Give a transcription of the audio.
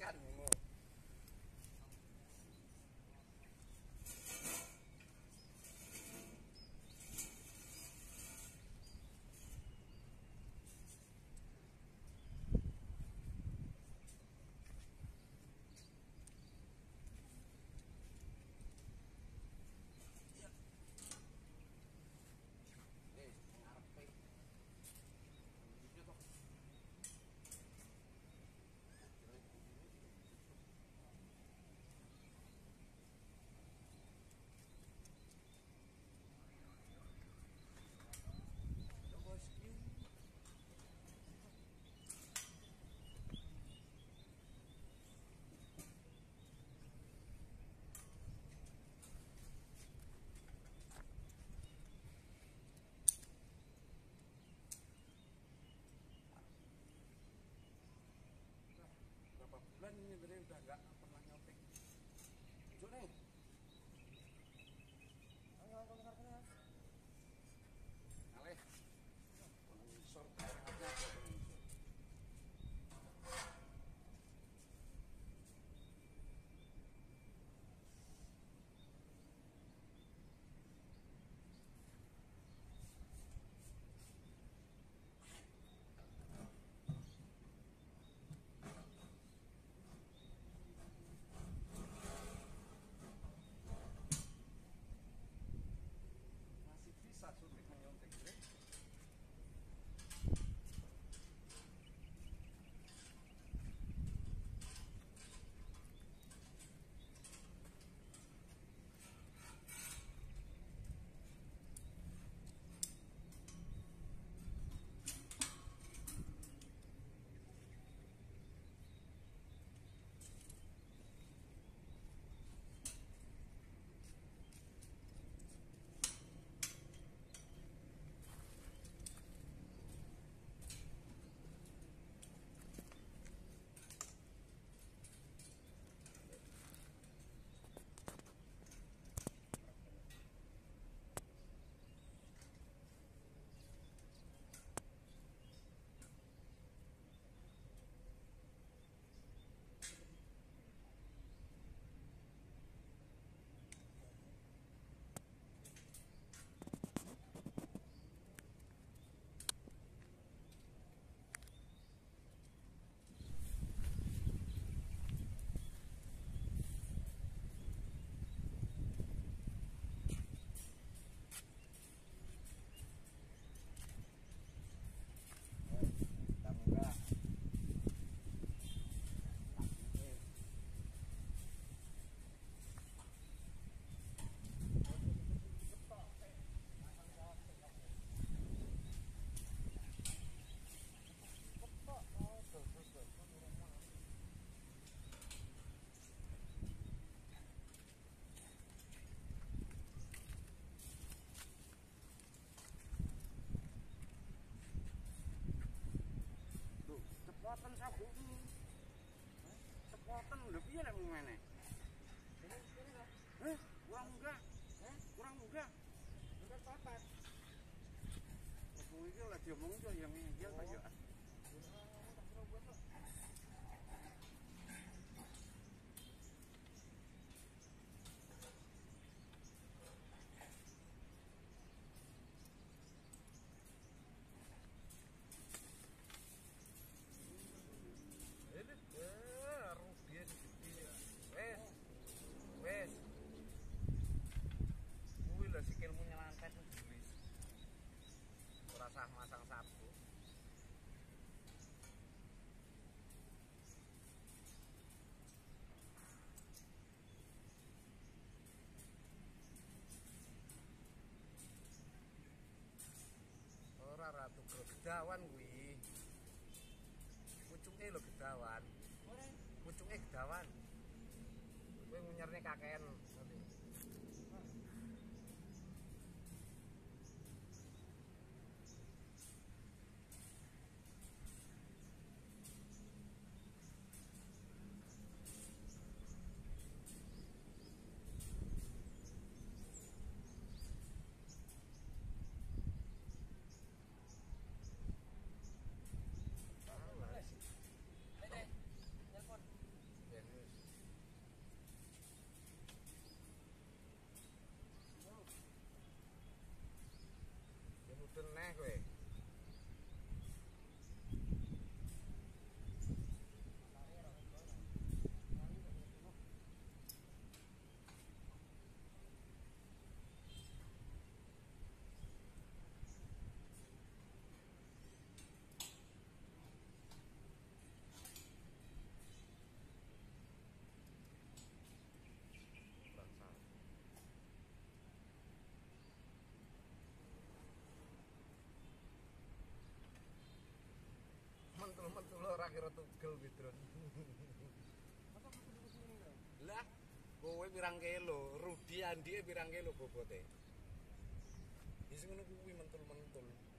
dipanaskan ngono. Berapa bulan ini udah nggak pernah nyopek. Ujuk nih. Ayo dengar kena. Aleh. Pengisor aja pengisor. Bisa sulit menyontek. Cepotan sabu. Cepotan lho piye lek ngene? Kurang enggak? Kurang enggak? Enggak papat. Aku iki lagi omong yo yang ngiyel ta yo. Rupiah wes kuwi lho sikilmu nyelantet wis ora sah masang sapu. Ora ratu gedawan kuwi pucuke lho gedawan. Pucuke gedawan. Kowe ngunyerne kakean. kira tugel Widron. Masa kudu-kudu ini enggak? Lah, kowe pirang kilo, Rudi Andi pirang kilo bobote. Wis ngono kuwi mentul-mentul.